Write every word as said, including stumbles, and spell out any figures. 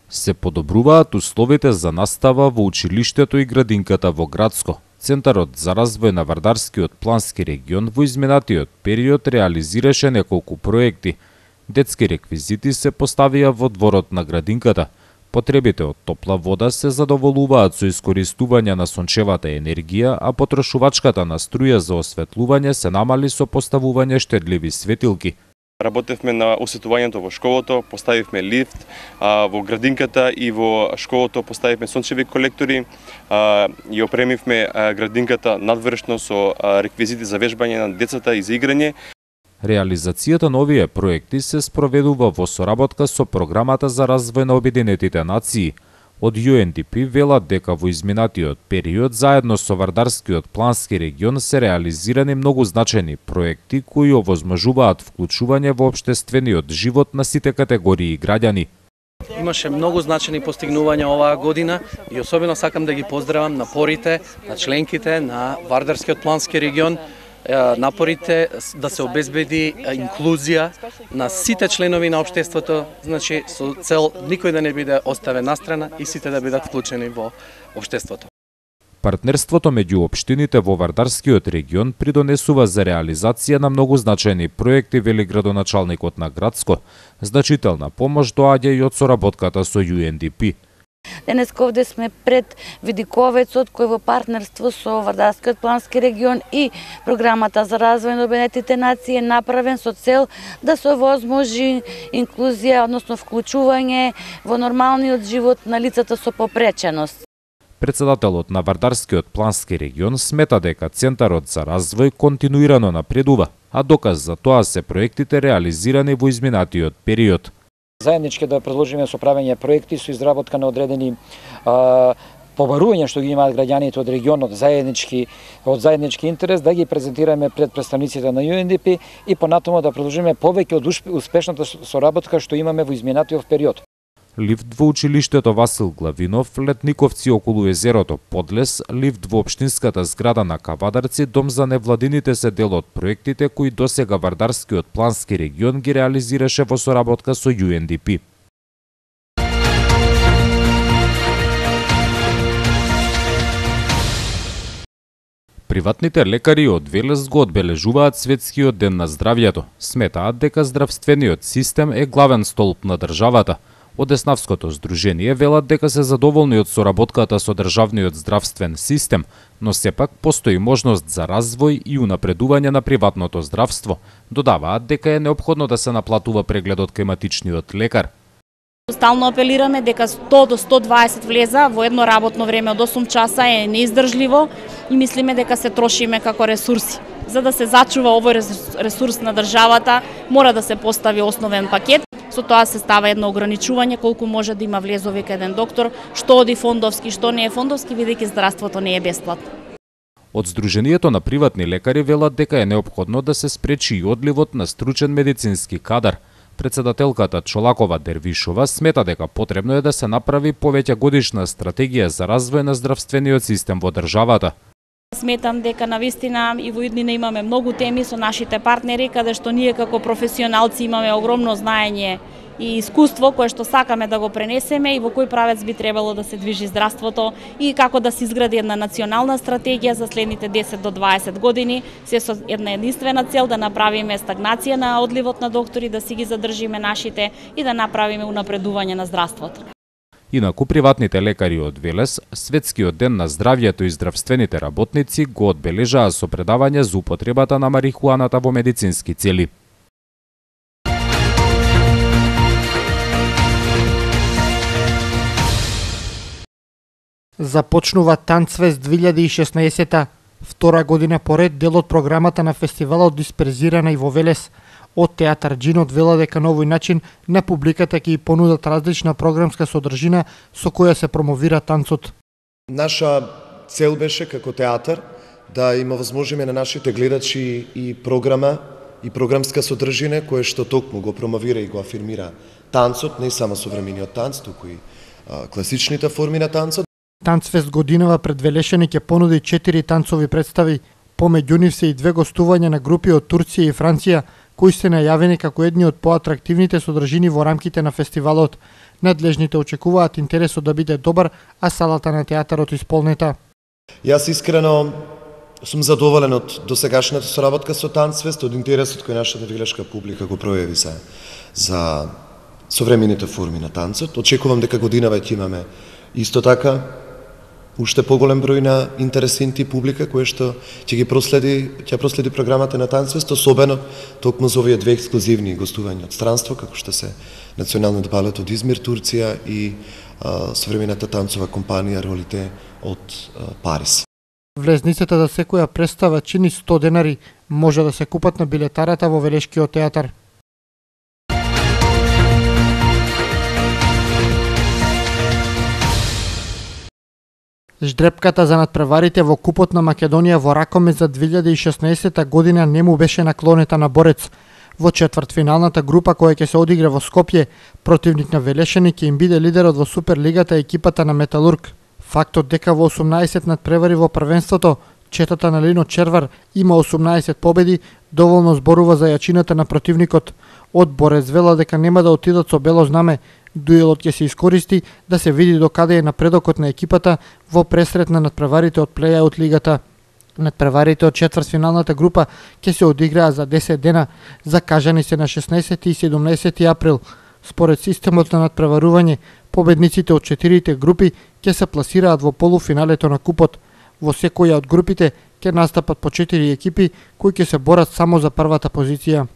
Се подобруваат условите за настава во училиштето и градинката во Грацко. Центарот за развој на Вардарскиот плански регион во изминатиот период реализираше неколку проекти. Детски реквизити се поставија во дворот на градинката. Потребите од топла вода се задоволуваат со искористување на сончевата енергија, а потрошувачката на струја за осветлување се намали со поставување штедливи светилки. Работевме на осветувањето во школото, поставивме лифт, а, во градинката и во школото поставивме сончеви колектори а, и опремивме а, градинката надвршно со а, реквизити за вежбање на децата и за играње. Реализацијата на овие проекти се спроведува во соработка со Програмата за развој на Обединетите нации. Од Ю Ен Ди Пи велат дека во изминатиот период заедно со Вардарскиот плански регион се реализирани многу значајни проекти кои овозможуваат вклучување во општествениот живот на сите категории граѓани. Имаше многу значајни постигнувања оваа година и особено сакам да ги поздравам напорите на членките на Вардарскиот плански регион, напорите да се обезбеди инклузија на сите членови на општеството, значи со цел никој да не биде оставен настрана и сите да бидат вклучени во општеството. Партнерството меѓу општините во Вардарскиот регион придонесува за реализација на многу значајни проекти, вели градоначалникот на Грацко. Значителна помош доаѓа и од соработката со Ю Ен Ди Пи. Денеска овде сме пред Видиковецот, кој во партнерство со Вардарскиот плански регион и Програмата за развој на Обединетите нации е направен со цел да се овозможи инклузија, односно вклучување во нормалниот живот на лицата со попреченост. Председателот на Вардарскиот плански регион смета дека Центарот за развој континуирано напредува, а доказ за тоа се проектите реализирани во изминатиот период. Заеднички да предложиме со правење проекти со изработка на одредени а, побарувања што ги имаат граѓаните од регионот, заеднички од заеднички интерес, да ги презентираме пред представниците на Ю Ен Ди Пи и понатаму да продолжиме повеќе од успешната соработка што имаме во изминатиот период. Лифт во училиштето Васил Главинов, летниковци околу езерото Подлес, лифт во општинската зграда на Кавадарци, дом за невладините се дел од проектите кои досега Вардарскиот плански регион ги реализираше во соработка со Ю Ен Ди Пи. Приватните лекари од Велес го одбележуваат Светскиот ден на здравјето. Сметаат дека здравствениот систем е главен столб на државата. Од Деснавското здружение велат дека се задоволни од соработката со државниот здравствен систем, но сепак постои можност за развој и унапредување на приватното здравство. Додаваат дека е неопходно да се наплатува прегледот кај матичниот лекар. Стално апелираме дека сто до сто дваесет влеза во едно работно време од осум часа е неиздржливо и мислиме дека се трошиме како ресурси. За да се зачува овој ресурс на државата, мора да се постави основен пакет. Со тоа се става едно ограничување колку може да има влезови кај еден доктор, што оди фондовски, што не е фондовски, бидејќи здравството не е бесплатно. Од Сдруженијето на приватни лекари велат дека е неопходно да се спречи и одливот на стручен медицински кадар. Председателката Чолакова Дервишова смета дека потребно е да се направи повеќе годишна стратегија за развој на здравствениот систем во државата. Сметам дека навистина и во иднина имаме многу теми со нашите партнери, каде што ние како професионалци имаме огромно знаење и искуство кое што сакаме да го пренесеме и во кој правец би требало да се движи здравството и како да се изгради една национална стратегија за следните десет до дваесет години, се со една единствена цел да направиме стагнација на одливот на доктори, да си ги задржиме нашите и да направиме унапредување на здравството. Инаку приватните лекари од Велес, Светскиот ден на здравјето и здравствените работници го одбележаа со предавање за употребата на марихуаната во медицински цели. Започнува Танцфест две илјади и шеснаесета, втора година поред дел од програмата на фестивалот дисперзирана и во Велес. Од театар Джинот вела дека на овој начин на публиката ќе понудат различна програмска содржина со која се промовира танцот. Наша цел беше како театар да има возможиме на нашите гледачи и програма и програмска содржина која што токму го промовира и го афирмира танцот, не само современиот танц, туку и а, класичните форми на танцот. Танцфест годинава пред Велешани ќе понуди четири танцови представи, помеѓу нив се и две гостувања на групи од Турција и Франција, кои се најавени како едни од поатрактивните содржини во рамките на фестивалот. Надлежните очекуваат интересот да биде добар, а салата на театарот исполнета. Јас искрено сум задоволен од досегашната соработка со Танцфест, од интересот кој нашата вилешка публика го пројави за, за современите форми на танцот. Очекувам дека годинава ќе имаме исто така уште поголем број на интересенти публика која што ќе ги проследи, ќе проследи програмата на Танцфест, особено токму за овие две ексклузивни гостувања од странство, како што се Националниот балет од Измир, Турција и а, современата танцова компанија Ролите од а, Париз. Влезницата за секоја представа чини сто денари, може да се купат на билетарата во Велешкиот театар. Ждрепката за надпреварите во Купот на Македонија во Ракомет за две илјади и шеснаесетта година не му беше наклонета на борец. Во четвртфиналната група која ќе се одигра во Скопје, противник на Велешани ќе им биде лидерот во Суперлигата екипата на Металург. Фактот дека во осумнаесет надпревари во првенството, четата на Лино Червар има осумнаесет победи, доволно зборува за јачината на противникот. Одборец вела дека нема да отидат со бело знаме. Дуелот ќе се искористи да се види докаде е напредокот на екипата во пресрет на надпреварите од плејаут лигата. Надпреварите од четвртфиналната група ќе се одиграа за десет дена, закажани се на шеснаесети и седумнаесети април. Според системот на надпреварување, победниците од четирите групи ќе се пласираат во полуфиналето на купот. Во секоја од групите ќе настапат по четири екипи кои ќе се борат само за првата позиција.